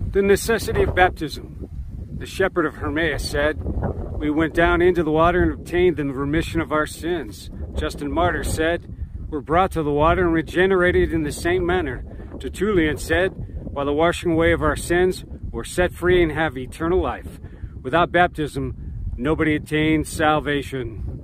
The necessity of baptism. The shepherd of HERMAS said, "We went down into the water and obtained the remission of our sins." Justin MARTYR said, "We're brought to the water and regenerated in the same manner." Tertullian said, "By the washing away of our sins, we're set free and have eternal life." Without baptism, nobody attains salvation.